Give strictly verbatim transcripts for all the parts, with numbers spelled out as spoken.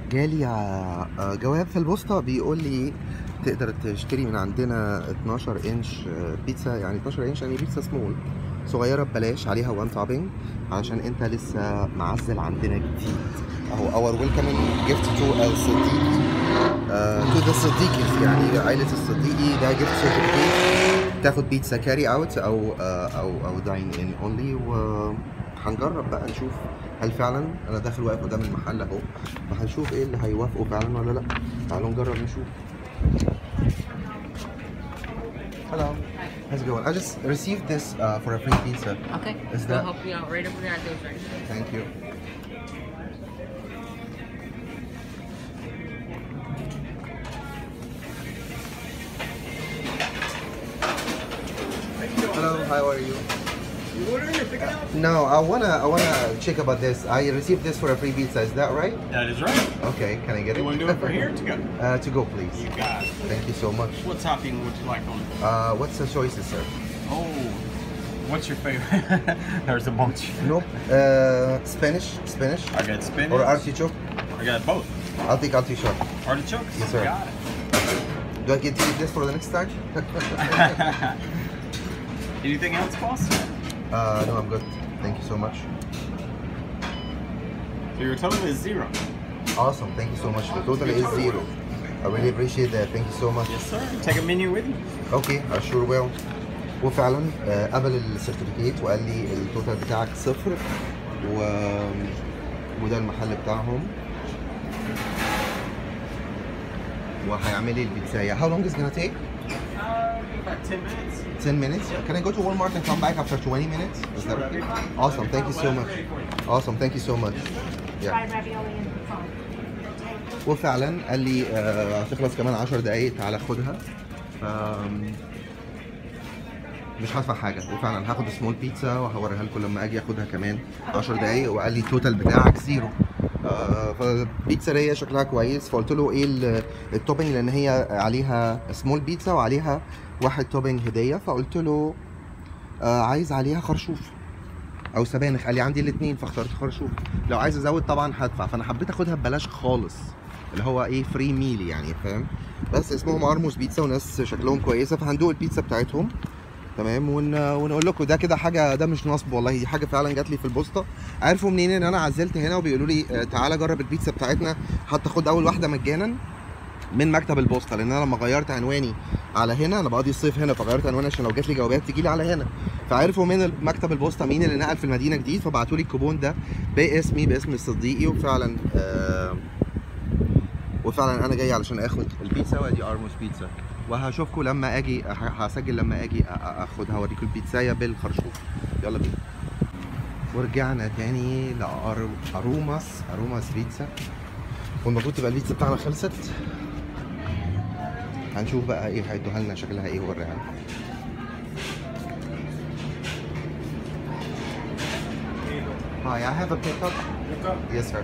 جالي ع- جواب في البوسطة بيقول لي تقدر تشتري من عندنا اتناشر انش بيتزا، يعني اتناشر انش يعني بيتزا سمول صغيرة ببلاش عليها وان توبينج، علشان انت لسه معزل عندنا جديد. اهو اور ويلكمينج جيفت تو الصديقي، تو ذا صديقي، يعني عائلة الصديقي. ده جيفت سيرتيفيكيت، تاخد بيتزا كاري اوت او آه، او او داين ان اونلي، وهنجرب بقى نشوف هل فعلا انا داخل واقف قدام المحل اهو، فهنشوف ايه اللي هيوافقوا فعلا ولا لا. تعالوا نجرب نشوف. Hello. How's it going? I just received this uh, for a free pizza. Okay. Is We'll that? help you out right over there at those right now. Thank you. Hello, how are you? You ordering or picking up? No, I wanna I wanna check about this. I received this for a free pizza. Is that right? That is right. Okay, can I get it? You want to do it for here or to go? Uh, to go, please. You got it. Thank you so much. What topping would you like on it? Uh, what's the choices, sir? Oh, what's your favorite? There's a bunch. Nope. Uh, Spanish, Spanish, I got spinach. or artichoke. I got both. I'll take artichoke. Artichokes? Yes, sir. Got it. Do I get to eat this for the next time? Anything else, boss? uh, no, I'm good. Thank you so much. So your total is zero. Awesome. Thank you so much. The total is zero. I really appreciate that. Thank you so much. Yes, sir. Take a menu with you. Okay, I sure will. وفعلا آه، قبل السيرتيفيكيت وقال لي التوتال بتاعك صفر، و... وده المحل بتاعهم، وهيعمل لي البيتزاية. How long is it gonna take? Uh, about ten minutes. ten minutes? Can I go to Walmart and come back after twenty minutes? Is that okay? Awesome, thank you so much. Awesome, thank you so much. Yeah. Fried ravioli in the phone. وفعلا قال لي آه، هتخلص كمان عشر دقايق، تعالى خدها. آم، مش هدفع حاجة، وفعلا هاخد سمول بيتزا وهوريها لكم لما اجي اخدها كمان عشر دقايق، وقال لي التوتال بتاعك زيرو. آه، فالبيتزا شكلها كويس، فقلت له ايه ال- التوبينج، لان هي عليها سمول بيتزا وعليها واحد توبينج هدية، فقلت له آه، عايز عليها خرشوف او سبانخ. قال لي عندي الاثنين، فاخترت خرشوف. لو عايز ازود طبعا هدفع، فانا حبيت اخدها ببلاش خالص، اللي هو ايه فري ميل يعني، فاهم؟ بس اسمهم ارموس بيتزا وناس شكلهم كويسه، فهندوق البيتزا بتاعتهم تمام، ون... ونقول لكم ده كده حاجه، ده مش نصب والله، دي حاجه فعلا جات لي في البوسطه. عرفوا منين ان انا عزلت هنا، وبيقولوا لي آه، تعالى جرب البيتزا بتاعتنا، هتاخد اول واحده مجانا من مكتب البوسطه، لان انا لما غيرت عنواني على هنا، انا بقضي الصيف هنا، فغيرت عنواني عشان لو جات لي جوابات تجي لي على هنا، فعرفوا من مكتب البوسطه مين اللي نقل في المدينه جديد، فبعتوا لي الكوبون ده باسمي، باسم الصديقي، وفعلا آه وفعلا انا جاي علشان اخد البيتزا، وادي ارموس بيتزا، وهشوفكم لما اجي، ه- هسجل لما اجي أ- أ- اخدها، اوريكم البيتزايه بالخرشوف. يلا بينا. ورجعنا تاني لاروماس، اروماس بيتزا، والمفروض تبقى البيتزا بتاعنا خلصت. هنشوف بقى ايه هيدوها لنا، شكلها ايه، ووريها لكم. Hi, I have a pickup. Pickup? Yes, sir.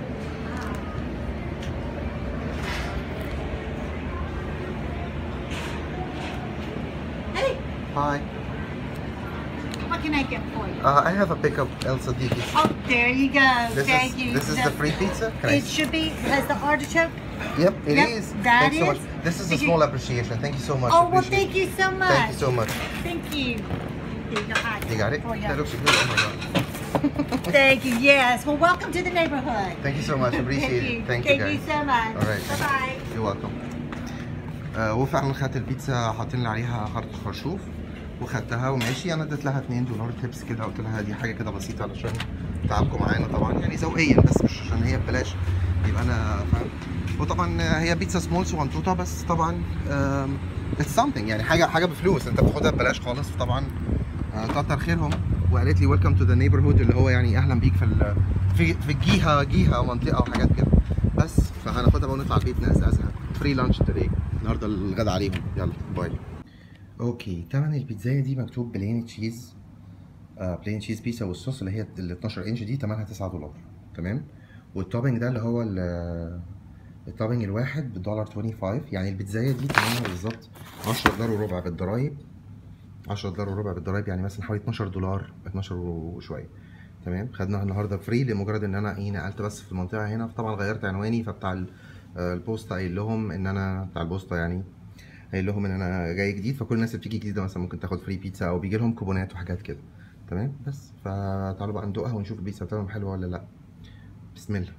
Hey, Hi. what can I get for you? Uh, I have a pickup, El Sadiqi. Oh, there you go. This Thank is you. this is So- the free pizza. Can I It should be, has the artichoke? Yep, it Yep, is. that Thanks so is. much. This is a Did you- small appreciation. Thank you so much. Oh, well, Appreciate thank it. you so much. Thank you so much. Thank you. There you go. Hi. You got it? For you. That looks good. Oh my god. Thank you. Yes. Well, welcome to the neighborhood. Thank you so much. Appreciate Thank it. you. Thank you Thank guys. you so much. All right. Bye bye. You're welcome. آه وفعلا خدت البيتزا، حاطين لي عليها خرط خرشوف، وخدتها وماشي. انا اديت لها اتنين دولار تيبس كده، قلت لها دي حاجه كده بسيطه علشان تعبكم معانا طبعا، يعني ذوقيا، بس مش عشان هي ببلاش يبقى انا فاهم. وطبعا هي بيتزا سمول صغنطوطه، بس طبعا اتس سامثينج، يعني حاجه حاجه بفلوس، انت بتاخدها ببلاش خالص، فطبعا آه، كتر خيرهم. وقالت لي ويلكم تو ذا نيبرهود، اللي هو يعني اهلا بيك في ال- في في الجيهه جيهه منطقه وحاجات كده. بس فهناخدها بقى ونطلع البيت نقزقزها. فري لانش توداي، النهارده الغدا عليهم. يلا باي. اوكي، تمن البيتزايه دي مكتوب بلين تشيز، آه بلين تشيز بيتزا، والصوص اللي هي ال اتناشر انش دي تمنها تسعة دولار، تمام. والتوبنج ده اللي هو ال- التوبنج الواحد بالدولار خمسة وعشرين، يعني البيتزايه دي تمنها بالظبط عشرة دولار وربع بالضرايب، عشرة دولار وربع بالضرايب، يعني مثلا حوالي اتناشر دولار، اتناشر وشويه، تمام. خدناها النهارده فري لمجرد ان انا ايه نقلت بس في المنطقه هنا، فطبعا غيرت عنواني، فبتاع آه، البوسطه قايل لهم ان انا بتاع البوسطه يعني قايل لهم ان انا جاي جديد، فكل الناس اللي بتيجي جديده مثلا ممكن تاخد فري بيتزا او بيجي لهم كوبونات وحاجات كده. تمام، بس فتعالوا بقى ندوقها ونشوف البيتزا بتاعتهم حلوه ولا لا. بسم الله.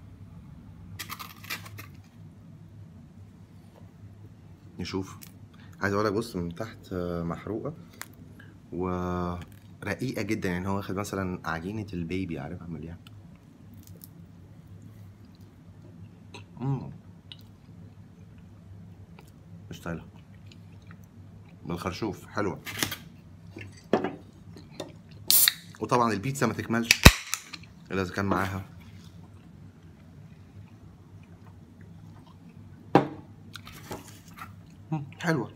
نشوف. عايز اقول لك بص من تحت آه، محروقه ورقيقه جدا، يعني هو واخد مثلا عجينه البيبي، عارف اعمل ايه. امم مش طايله بالخرشوف، حلوه. وطبعا البيتزا ما تكملش الا اذا كان معاها مم، حلوه.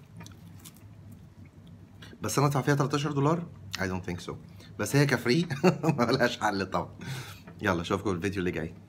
بس انا ادفع فيها تلتاشر دولار؟ I don't think so. بس هي كفري ملهاش حل طبعا. يلا اشوفكم الفيديو اللي جاي.